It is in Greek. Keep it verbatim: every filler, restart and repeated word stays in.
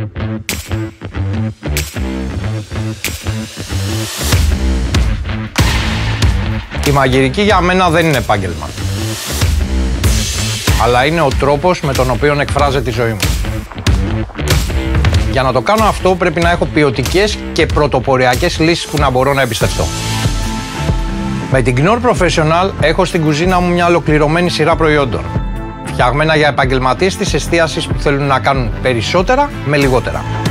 Η μαγειρική για μένα δεν είναι επάγγελμα. Αλλά είναι ο τρόπος με τον οποίο εκφράζεται η ζωή μου. Για να το κάνω αυτό πρέπει να έχω ποιοτικές και πρωτοποριακές λύσεις που να μπορώ να εμπιστευτώ. Με την Knorr Professional έχω στην κουζίνα μου μια ολοκληρωμένη σειρά προϊόντων. Φτιαγμένα για επαγγελματίες της εστίασης που θέλουν να κάνουν περισσότερα με λιγότερα.